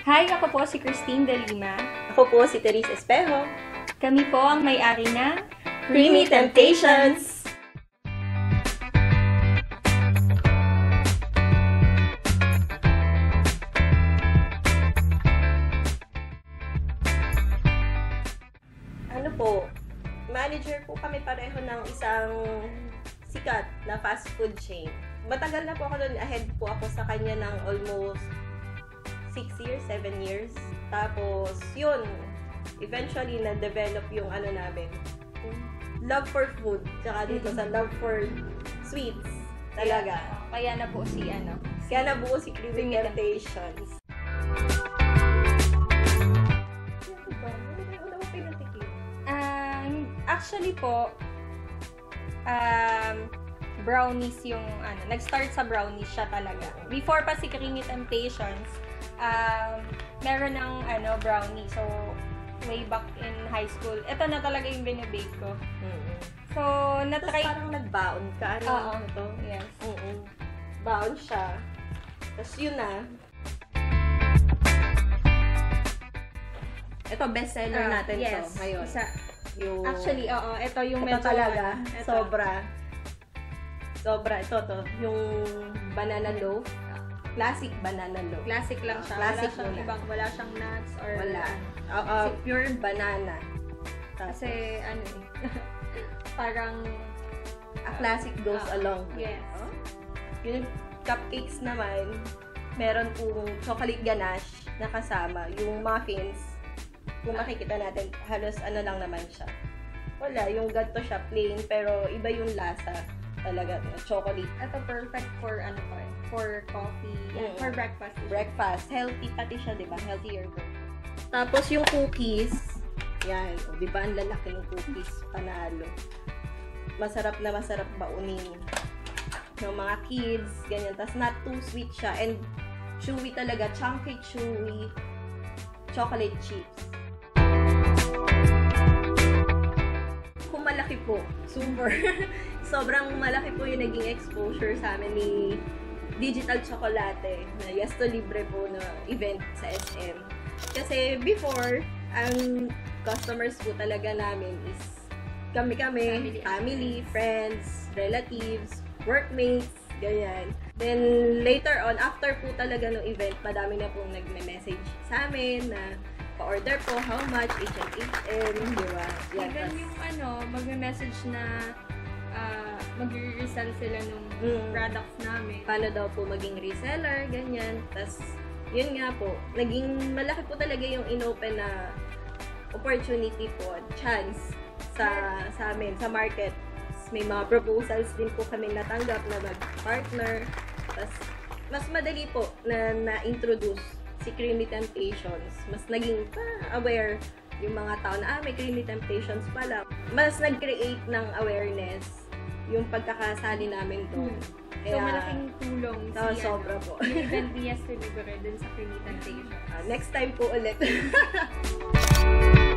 Hi, ako po si Christine de Lima. Ako po si Therese Espejo. Kami po ang may-ari ng Kreamy Temptations! Ano po, manager po kami pareho ng isang sikat na fast food chain. Matagal na po ako doon, ahead po ako sa kanya ng almost 6 years, 7 years. Tapos, yun, eventually, na-develop yung ano namin, love for food, tsaka dito sa love for sweets, talaga. Kaya na po si Kaya nabuo si Kreamy Temptations. Ano ba pinatikim? Actually po, brownies yung nag-start sa brownies siya talaga. Before pa si Kreamy Temptations, meron ng brownie. So, way back in high school, ito na talaga yung binibake ko. So, Tapos parang nagbaon ka. Oo. Ito? Yes. Baon siya. Tapos yun na. Ito, bestseller natin yes. to ngayon. Yung, Actually, ito yung ito medyo talaga. ito. Sobra. Ito. Yung banana loaf. Classic banana loaf. Classic lang siya. Classic wala siyang nuts or wala. Pure banana. Kasi parang a classic goes along. Yes. Yung cupcakes naman, meron pong chocolate ganache na kasama. Yung muffins, kung makikita natin, halos lang naman siya. Wala, yung ganito siya plain, pero iba yung lasa talaga, chocolate. Ito perfect for for coffee, for breakfast. Breakfast. Healthy pati siya, di ba? Healthier. Tapos yung cookies, yan. O, di ba? Ang lalaki ng cookies. Panalo. Masarap na masarap baunin ng mga kids, ganyan. Tapos not too sweet siya. And chewy talaga. Chunky, chewy. Chocolate chips. Kung malaki po. Super. Sobrang malaki po yung naging exposure sa amin ni Digital Tsokolate na YesTolibre po na event sa SM. Kasi before, ang customers po talaga namin is kami-kami, family, friends, relatives, workmates, ganyan. Then later on, after po talaga ng event, madami na pong nagme-message sa amin na pa-order po, how much, HM, di ba? Even yung magme-message na mag-resell sila nung products namin. Paano daw po maging reseller, ganyan. Tapos, yun nga po, naging malaki po talaga yung inopen na opportunity po, chance sa amin, sa market. May mga proposals din po kami natanggap na mag-partner. Tapos, mas madali po na na-introduce si Kreamy Temptations. Mas naging aware yung mga tao na, may Kreamy Temptations pala. Mas nag-create ng awareness yung pagkakasali namin doon. So, malaking tulong sobra po. Yung event ni YesTolibre dun sa Kreamy Temptations. Next time po ulit.